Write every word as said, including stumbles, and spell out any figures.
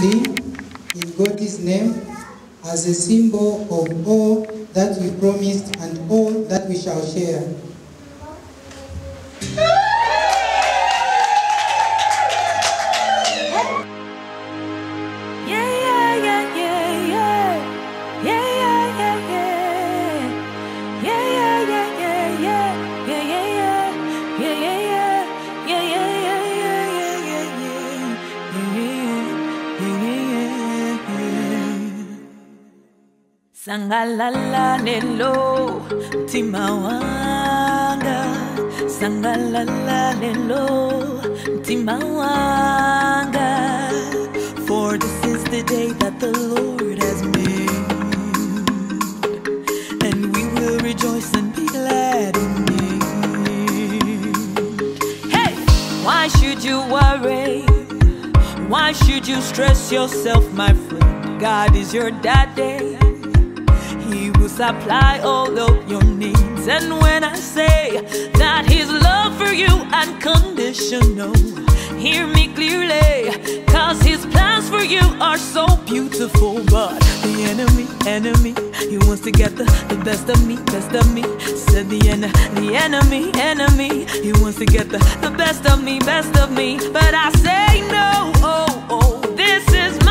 G in God's name as a symbol of all that we promised and all that we shall share. Sangalala lelo timawanga, sangalala lelo timawanga. For this is the day that the Lord has made, and we will rejoice and be glad in it. Hey, why should you worry? Why should you stress yourself, my friend? God is your daddy. He will supply all of your needs. And when I say that His love for you unconditional, hear me clearly, cause His plans for you are so beautiful. But the enemy, enemy, he wants to get the, the best of me, best of me. Said the, en the enemy, enemy, he wants to get the, the best of me, best of me. But I say no, oh, oh, this is